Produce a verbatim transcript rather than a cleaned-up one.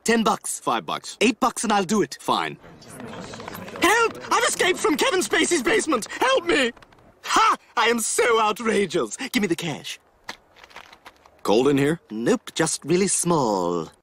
Ten bucks. Five bucks. Eight bucks and I'll do it. Fine. Help! I've escaped from Kevin Spacey's basement! Help me! Ha! I am so outrageous. Give me the cash. Cold in here? Nope, just really small.